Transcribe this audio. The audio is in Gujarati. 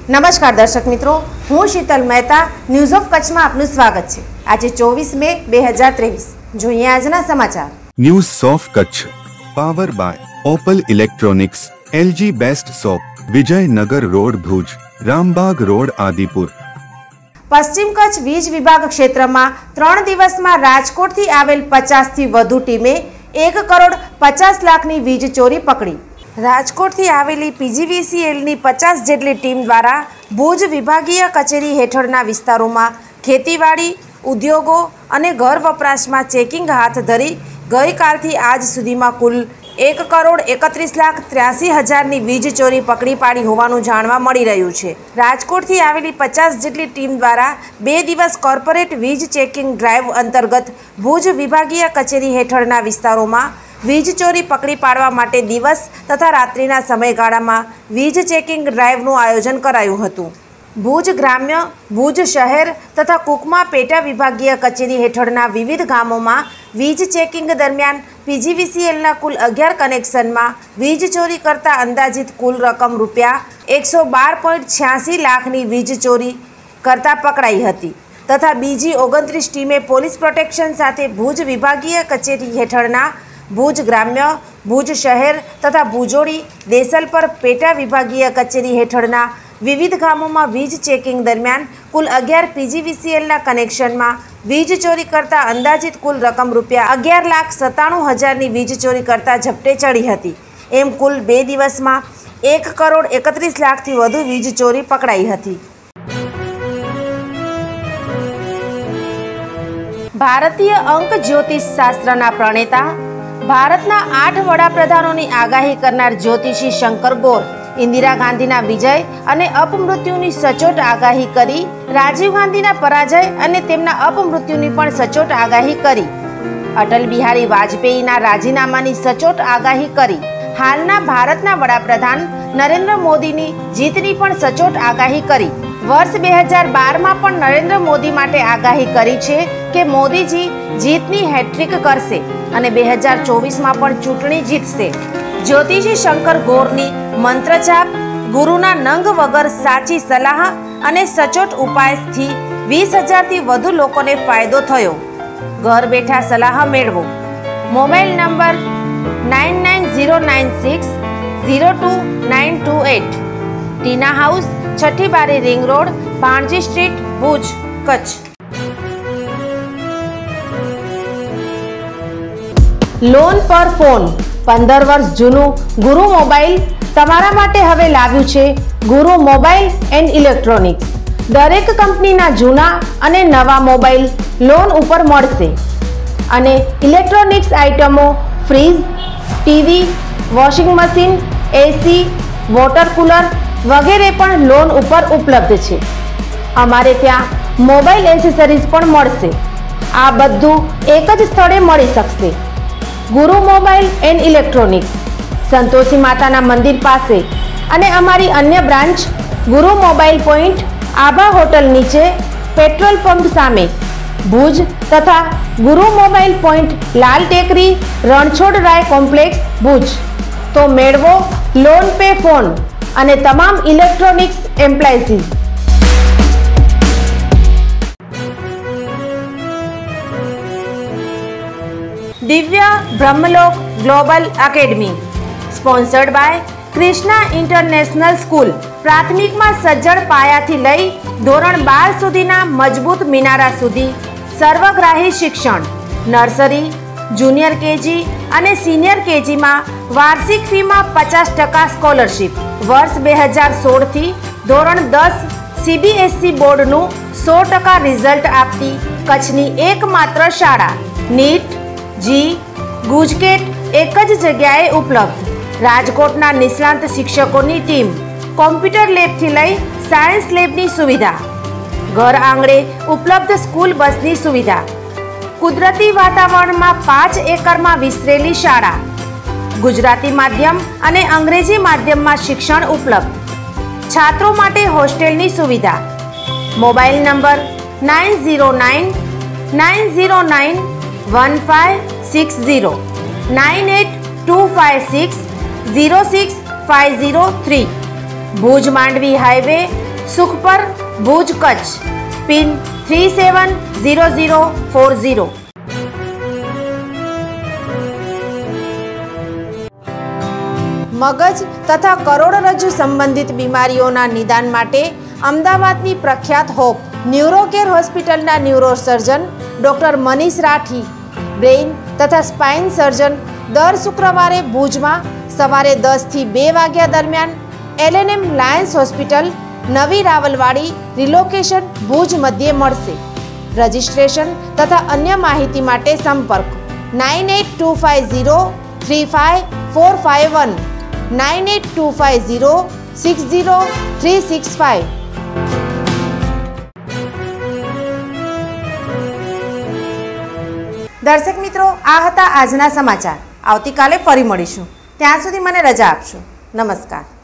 નમસ્કાર દર્શક મિત્રો, હું શીતલ મહેતા ન્યૂઝ ઓફ કચ્છમાં આપનું સ્વાગત છે। આજે 24 મે 2023 જોઈએ આજના સમાચાર। News of Kutch power by Opal electronics, LG best shop, Vijaynagar road Bhuj, Rambagh road Adipur. પશ્ચિમ કચ્છ વીજ વિભાગ ક્ષેત્રમાં 3 દિવસમાં રાજકોટથી આવેલ 50થી વધુ ટીમે 1 કરોડ 50 લાખની વીજ ચોરી પકડી। રાજકોટથી આવેલી પીજીવીસીએલની 50 જેટલી ટીમ દ્વારા ભુજ વિભાગીય કચેરી હેઠળના વિસ્તારોમાં ખેતીવાડી, ઉદ્યોગો અને ઘર વપરાશમાં ચેકિંગ હાથ ધરી ગઈકાલથી આજ સુધીમાં કુલ 1 કરોડ 31 લાખ 83 હજારની વીજ ચોરી પકડી પાડી હોવાનું જાણવા મળી રહ્યું છે। રાજકોટથી આવેલી 50 જેટલી ટીમ દ્વારા 2 દિવસ કોર્પોરેટ વીજ ચેકિંગ ડ્રાઈવ અંતર્ગત ભુજ વિભાગીય કચેરી હેઠળના વિસ્તારોમાં વીજ ચોરી પકડી પાડવા માટે દિવસ તથા રાત્રિના સમયગાળામાં વીજ ચેકિંગ ડ્રાઈવનું આયોજન કરાયું હતું। ભુજ ગ્રામ્ય, ભુજ શહેર તથા કુકમા પેટા વિભાગીય કચેરી હેઠળના વિવિધ ગામોમાં વીજ ચેકિંગ દરમિયાન પીજીવીસીએલના કુલ 11 કનેક્શનમાં વીજ ચોરી કરતા અંદાજિત કુલ રકમ રૂપિયા 112.86 લાખની વીજ ચોરી કરતા પકડાઈ હતી તથા બીજી 29 ટીમે પોલીસ પ્રોટેક્શન સાથે ભુજ વિભાગીય કચેરી હેઠળના ભુજ ગ્રામ્ય, ભુજ શહેર તથા ભુજોડી, દેસલપર પેટા વિભાગીય કચેરી હેઠળના વિવિધ ગામોમાં વીજ ચેકિંગ દરમિયાન કુલ 11 પીજીવીસીએલના કનેક્શનમાં વીજ ચોરી કરતા અંદાજિત કુલ રકમ રૂપિયા 11,97,000ની વીજ ચોરી કરતા ઝપટે ચડી હતી। એમ કુલ 2 દિવસમાં 1 કરોડ 31 લાખથી વધુ વીજ ચોરી પકડાઈ હતી। ભારતીય અંક જ્યોતિષ શાસ્ત્રના પ્રણેતા, ભારતના 8 વડાપ્રધાનોની આગાહી કરનાર જ્યોતિષી શંકર ગોર ઇન્દિરા ગાંધીના વિજય અને અપમૃત્યુની સચોટ આગાહી કરી, રાજીવ ગાંધીના પરાજય અને તેમના અપમૃત્યુની પણ સચોટ આગાહી કરી, અટલ બિહારી વાજપેયીના રાજીનામાની સચોટ આગાહી કરી, હાલના ભારતના વડાપ્રધાન નરેન્દ્ર મોદીની જીતની પણ સચોટ આગાહી કરી। વર્ષ 2012માં પણ નરેન્દ્ર મોદી માટે આગાહી કરી છે કે મોદીજી જીતની હેટ્રિક કરશે અને 2024માં પણ ચૂંટણી જીતશે। જ્યોતિષી શંકર ગોરની મંત્રજાપ, ગુરુના નંગ વગર સાચી સલાહ અને સચોટ ઉપાયથી 20,000થી વધુ લોકોને ફાયદો થયો। ઘર બેઠા સલાહ મેળવો। Mobile number 9909602928। ટીના હાઉસ, છઠ્ઠી બારી ring road, Bhanji street, Bhuj, Kutch. Loan પર ફોન 15 વર્ષ જૂનું ગુરુ મોબાઈલ તમારા માટે હવે લાવ્યું છે ગુરુ મોબાઈલ એન્ડ ઇલેક્ટ્રોનિક્સ। દરેક કંપનીના જૂના અને નવા મોબાઈલ લોન ઉપર મળશે અને ઇલેક્ટ્રોનિક્સ આઇટમો fridge, TV, washing machine, AC, water cooler વગેરે પણ લોન ઉપર ઉપલબ્ધ છે। અમારે ત્યાં મોબાઈલ એસેસરીઝ પણ મળશે। આ બધું એક જ સ્થળે મળી શકશે। ગુરુ મોબાઈલ એન્ડ ઇલેક્ટ્રોનિક્સ, સંતોષી માતાના મંદિર પાસે અને અમારી અન્ય branch Guru mobile point, Abha hotel નીચે, પેટ્રોલ પંપ સામે, ભુજ તથા ગુરુ મોબાઈલ પોઈન્ટ, લાલ ટેકરી, રણછોડ રાય કોમ્પ્લેક્સ, ભુજ। તો મેળવો લોન પે ફોન અને તમામ electronics appliances. Divya Brahmlok global academy sponsored by Krishna international school. પ્રાથમિકમાં સજ્જડ પાયાથી લઈ ધોરણ 12 સુધીના મજબૂત મિનારા સુધી સર્વગ્રાહી શિક્ષણ। નર્સરી, જુનિયર કેજી અને સિનિયર કેજીમાં વાર્ષિક ફીમાં 50% સ્કોલરશીપ। વર્ષ 2016થી ધોરણ 10 સીબીએસઈ બોર્ડનું 100% રિઝલ્ટ આપતી કચ્છની એકમાત્ર શાળા। નીટ, જી, ગુજકેટ એક જ જગ્યાએ ઉપલબ્ધ। રાજકોટના નિષ્ણાંત શિક્ષકોની ટીમ, કોમ્પ્યુટર લેબથી લઈ સાયન્સ લેબની સુવિધા, ઘર આંગણે ઉપલબ્ધ સ્કૂલ બસની સુવિધા, કુદરતી વાતાવરણમાં 5 એકરમાં વિસ્તરેલી શાળા, ગુજરાતી માધ્યમ અને અંગ્રેજી માધ્યમમાં શિક્ષણ ઉપલબ્ધ, છાત્રો માટે હોસ્ટેલની સુવિધા। Mobile number 9099091560 9825606503। Bhuj Mandvi highway Sukhpar, Bhuj, Kutch. Pin 370040. મગજ તથા કરોડરજ્જુ સંબંધિત બીમારીઓના નિદાન માટે અમદાવાદની પ્રખ્યાત હોપ ન્યુરોકેર હોસ્પિટલના neurosurgeon doctor Manish Rathi, brain તથા સ્પાઇન સર્જન દર શુક્રવારે ભુજમાં સવારે 10 થી 2 વાગ્યા દરમિયાન LNM લાયન્સ હોસ્પિટલ, નવી રાવલવાડી, રિલોકેશન, ભુજ મધ્યે મળશે. રજિસ્ટ્રેશન તથા અન્ય માહિતી માટે સંપર્ક 9825035451 9825060365. દર્શક મિત્રો, આ હતા આજના સમાચાર. આવતીકાલે ફરી મળીશું. ત્યાં સુધી મને રજા આપશો. નમસ્કાર.